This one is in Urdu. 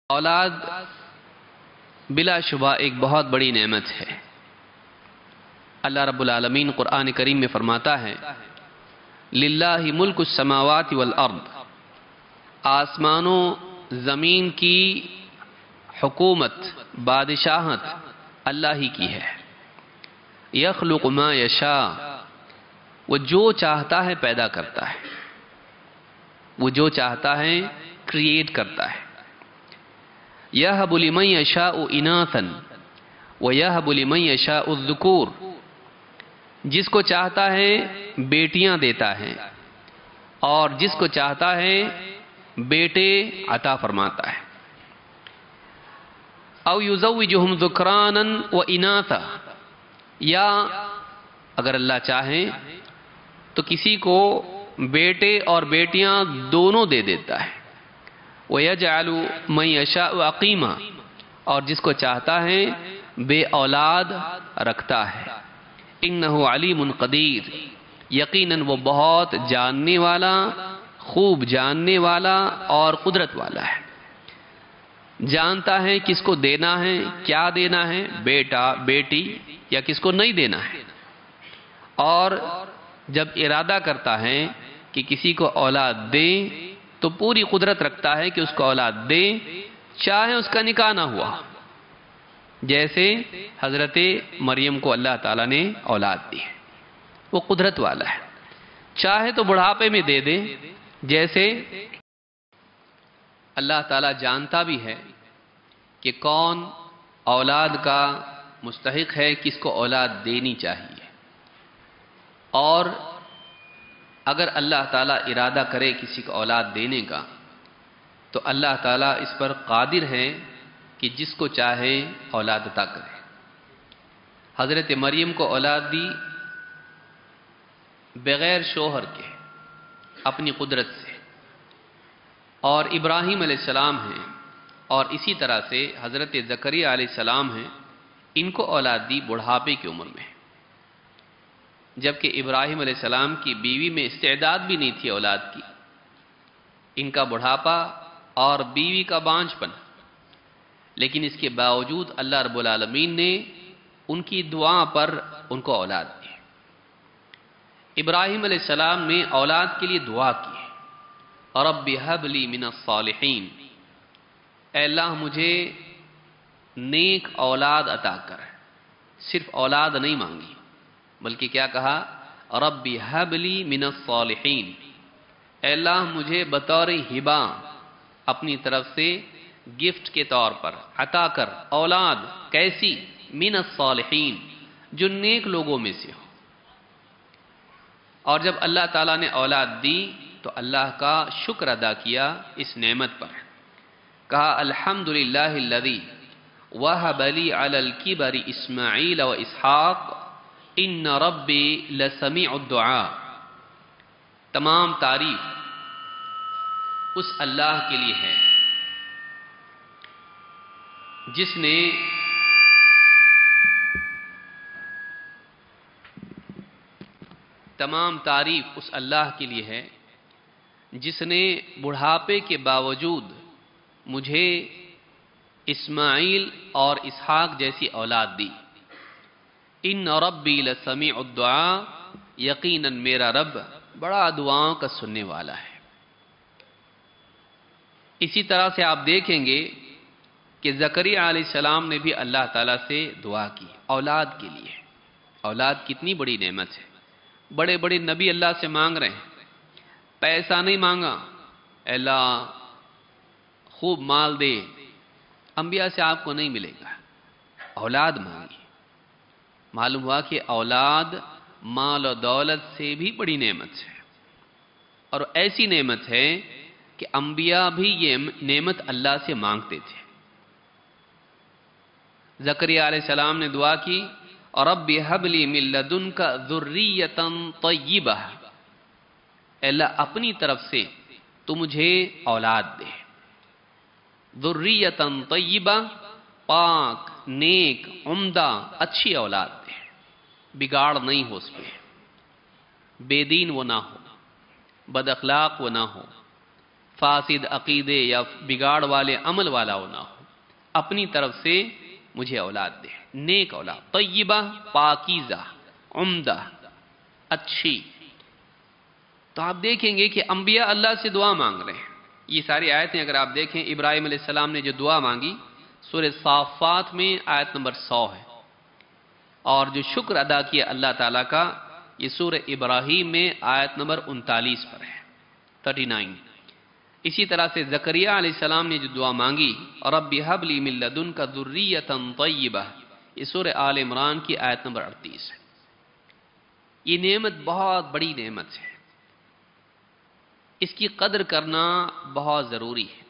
اولاد بلا شبہ ایک بہت بڑی نعمت ہے۔ اللہ رب العالمین قرآن کریم میں فرماتا ہے للہ ملک السماوات والارض، آسمانوں زمین کی حکومت بادشاہت اللہ ہی کی ہے۔ یخلق ما یشاء، وہ جو چاہتا ہے پیدا کرتا ہے، وہ جو چاہتا ہے کریٹ کرتا ہے۔ یہب لمن یشاء اناثا ویہب لمن یشاء الذکور، جس کو چاہتا ہے بیٹیاں دیتا ہے اور جس کو چاہتا ہے بیٹے عطا فرماتا ہے۔ او یزوجہم ذکرانا و اناثا، یا اگر اللہ چاہے تو کسی کو بیٹے اور بیٹیاں دونوں دے دیتا ہے۔ وَيَجْعَلُ مَن يَشَاءُ عَقِيمًا، اور جس کو چاہتا ہے بے اولاد رکھتا ہے۔ إِنَّهُ عَلِيمٌ قَدِيرٌ، یقیناً وہ بہت جاننے والا، خوب جاننے والا اور قدرت والا ہے۔ جانتا ہے کس کو دینا ہے، کیا دینا ہے، بیٹا بیٹی یا کس کو نہیں دینا ہے، اور جب ارادہ کرتا ہے کہ کسی کو اولاد دے تو پوری قدرت رکھتا ہے کہ اس کو اولاد دے، چاہے اس کا نکاح نہ ہوا، جیسے حضرت مریم کو اللہ تعالیٰ نے اولاد دی ہے، وہ قدرت والا ہے۔ چاہے تو بڑھاپے میں دے دے، جیسے اللہ تعالیٰ جانتا بھی ہے کہ کون اولاد کا مستحق ہے، کس کو اولاد دینی چاہیے، اور اگر اللہ تعالیٰ ارادہ کرے کسی کو اولاد دینے کا تو اللہ تعالیٰ اس پر قادر ہے کہ جس کو چاہے اولاد عطا کرے۔ حضرت مریم کو اولاد دی بغیر شوہر کے، اپنی قدرت سے، اور ابراہیم علیہ السلام ہیں، اور اسی طرح سے حضرت زکریا علیہ السلام ہیں، ان کو اولاد دی بڑھاپے کی عمر میں، جبکہ ابراہیم علیہ السلام کی بیوی میں استعداد بھی نہیں تھی اولاد کی۔ ان کا بڑھاپا اور بیوی کا بانجھ پن، لیکن اس کے باوجود اللہ رب العالمین نے ان کی دعا پر ان کو اولاد دی۔ ابراہیم علیہ السلام نے اولاد کے لیے دعا کی، رب ہب لی من الصالحین، اے اللہ مجھے نیک اولاد عطا کر۔ صرف اولاد نہیں مانگی، بلکہ کیا کہا، رب ہب لی من الصالحین، اے اللہ مجھے بطور ہبہ اپنی طرف سے گفٹ کے طور پر عطا کر اولاد، کیسی، من الصالحین، جو نیک لوگوں میں سے ہو۔ اور جب اللہ تعالیٰ نے اولاد دی تو اللہ کا شکر ادا کیا اس نعمت پر، کہا الحمدللہ الذی وہب لی علی الکبر اسماعیل و اسحاق ان ربی لسمیع الدعاء، تمام تعریف اس اللہ کے لیے ہے جس نے تمام تعریف اس اللہ کے لیے ہے جس نے بڑھاپے کے باوجود مجھے اسماعیل اور اسحاق جیسی اولاد دی۔ ان ربی لسمیع الدعاء، یقیناً میرا رب بڑا دعاؤں کا سننے والا ہے۔ اسی طرح سے آپ دیکھیں گے کہ زکریا علیہ السلام نے بھی اللہ تعالیٰ سے دعا کی اولاد کے لیے۔ اولاد کتنی بڑی نعمت ہے، بڑے بڑے نبی اللہ سے مانگ رہے ہیں، پیسہ نہیں مانگا اے اللہ خوب مال دے، انبیاء سے آپ کو نہیں ملے گا، اولاد مانگی۔ معلوم ہوا کہ اولاد مال و دولت سے بھی بڑی نعمت ہے، اور ایسی نعمت ہے کہ انبیاء بھی یہ نعمت اللہ سے مانگتے تھے۔ زکریا علیہ السلام نے دعا کی، رب ہب لی من لدنک ذریۃ طیبہ، اے اللہ اپنی طرف سے تو مجھے اولاد دے، ذریۃ طیبہ، پاک نیک عمدہ اچھی اولاد دے، بگاڑ نہیں ہو اس میں، بے دین وہ نہ ہو، بد اخلاق وہ نہ ہو، فاسد عقیدے یا بگاڑ والے عمل والا نہ ہو، اپنی طرف سے مجھے اولاد دے، نیک اولاد، طیبہ، پاکیزہ، عمدہ، اچھی۔ تو آپ دیکھیں گے کہ انبیاء اللہ سے دعا مانگ رہے ہیں۔ یہ ساری آیتیں اگر آپ دیکھیں، ابراہیم علیہ السلام نے جو دعا مانگی سورہ صافات میں آیت نمبر 100 ہے، اور جو شکر ادا کیا اللہ تعالیٰ کا یہ سورہ ابراہیم میں آیت نمبر 39 پر ہے، 39۔ اسی طرح سے زکریا علیہ السلام نے جو دعا مانگی، رب ہب لی من لدنک ذریۃ طیبہ، یہ سورہ آل عمران کی آیت نمبر 38 ہے۔ یہ نعمت بہت بڑی نعمت ہے، اس کی قدر کرنا بہت ضروری ہے۔